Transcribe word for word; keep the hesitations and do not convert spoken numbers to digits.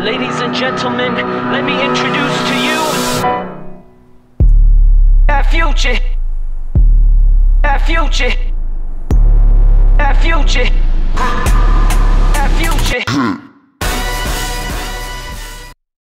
Ladies and gentlemen, let me introduce to you that future, that future, that future.